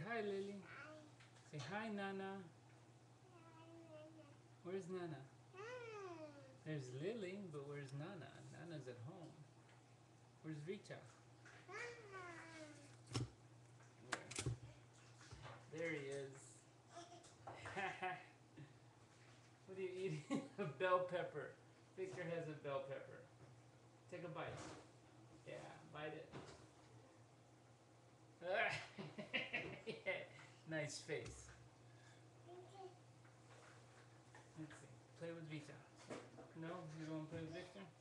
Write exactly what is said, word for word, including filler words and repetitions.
hi, Lily. Say hi, Nana. Where's Nana? There's Lily, but where's Nana? Nana's at home. Where's Vita? Where? There he is. What are you eating? A bell pepper. Victor has a bell pepper. Take a bite. Yeah, bite it. Yeah. Nice face. Let's see. Play with Vita. No? You don't want to play with Victor?